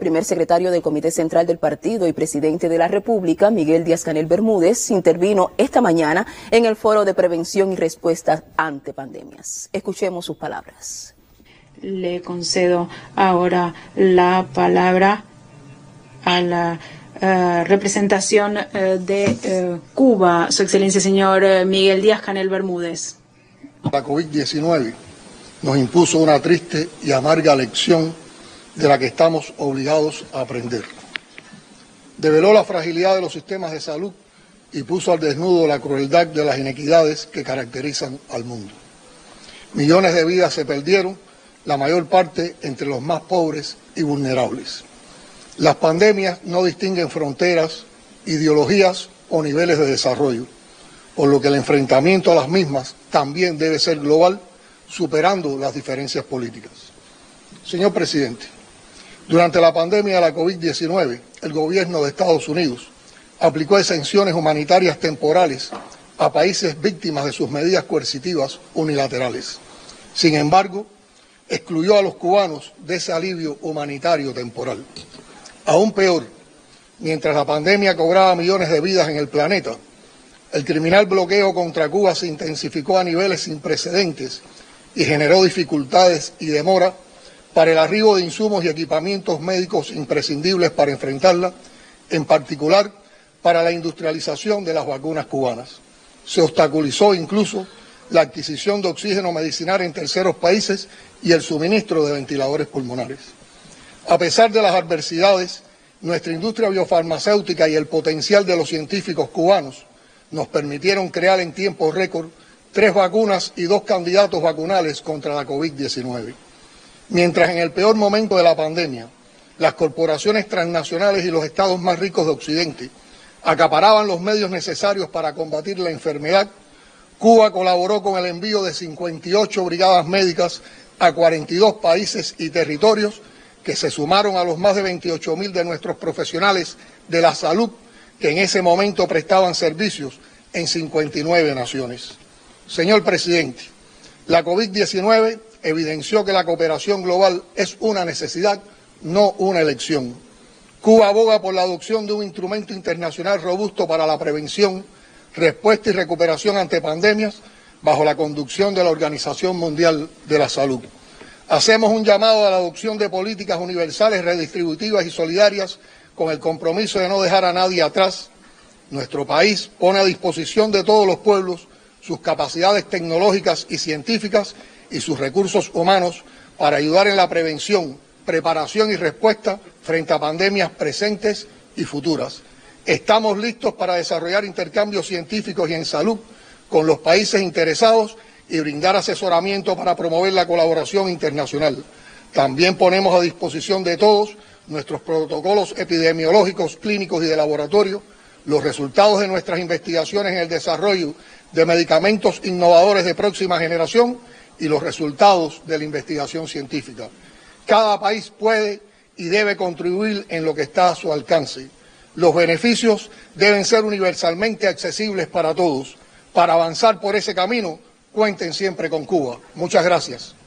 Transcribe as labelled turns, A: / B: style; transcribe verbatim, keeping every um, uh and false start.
A: primer secretario del Comité Central del Partido y presidente de la República, Miguel Díaz-Canel Bermúdez, intervino esta mañana en el Foro de Prevención y Respuesta ante Pandemias. Escuchemos sus palabras.
B: Le concedo ahora la palabra a la uh, representación uh, de uh, Cuba, Su Excelencia señor uh, Miguel Díaz-Canel Bermúdez.
C: La COVID diecinueve nos impuso una triste y amarga lección de la que estamos obligados a aprender. Develó la fragilidad de los sistemas de salud y puso al desnudo la crueldad de las inequidades que caracterizan al mundo. Millones de vidas se perdieron, la mayor parte entre los más pobres y vulnerables. Las pandemias no distinguen fronteras, ideologías o niveles de desarrollo, por lo que el enfrentamiento a las mismas también debe ser global, superando las diferencias políticas. Señor presidente, durante la pandemia de la COVID diecinueve, el gobierno de Estados Unidos aplicó exenciones humanitarias temporales a países víctimas de sus medidas coercitivas unilaterales. Sin embargo, excluyó a los cubanos de ese alivio humanitario temporal. Aún peor, mientras la pandemia cobraba millones de vidas en el planeta, el criminal bloqueo contra Cuba se intensificó a niveles sin precedentes y generó dificultades y demora para el arribo de insumos y equipamientos médicos imprescindibles para enfrentarla, en particular para la industrialización de las vacunas cubanas. Se obstaculizó incluso la adquisición de oxígeno medicinal en terceros países y el suministro de ventiladores pulmonares. A pesar de las adversidades, nuestra industria biofarmacéutica y el potencial de los científicos cubanos nos permitieron crear en tiempo récord tres vacunas y dos candidatos vacunales contra la COVID diecinueve. Mientras en el peor momento de la pandemia, las corporaciones transnacionales y los estados más ricos de Occidente acaparaban los medios necesarios para combatir la enfermedad, Cuba colaboró con el envío de cincuenta y ocho brigadas médicas a cuarenta y dos países y territorios que se sumaron a los más de veintiocho mil de nuestros profesionales de la salud que en ese momento prestaban servicios en cincuenta y nueve naciones. Señor presidente, la COVID diecinueve evidenció que la cooperación global es una necesidad, no una elección. Cuba aboga por la adopción de un instrumento internacional robusto para la prevención, respuesta y recuperación ante pandemias bajo la conducción de la Organización Mundial de la Salud. Hacemos un llamado a la adopción de políticas universales, redistributivas y solidarias con el compromiso de no dejar a nadie atrás. Nuestro país pone a disposición de todos los pueblos sus capacidades tecnológicas y científicas y sus recursos humanos para ayudar en la prevención, preparación y respuesta frente a pandemias presentes y futuras. Estamos listos para desarrollar intercambios científicos y en salud con los países interesados y brindar asesoramiento para promover la colaboración internacional. También ponemos a disposición de todos nuestros protocolos epidemiológicos, clínicos y de laboratorio, los resultados de nuestras investigaciones en el desarrollo de medicamentos innovadores de próxima generación y los resultados de la investigación científica. Cada país puede y debe contribuir en lo que está a su alcance. Los beneficios deben ser universalmente accesibles para todos. Para avanzar por ese camino, cuenten siempre con Cuba. Muchas gracias.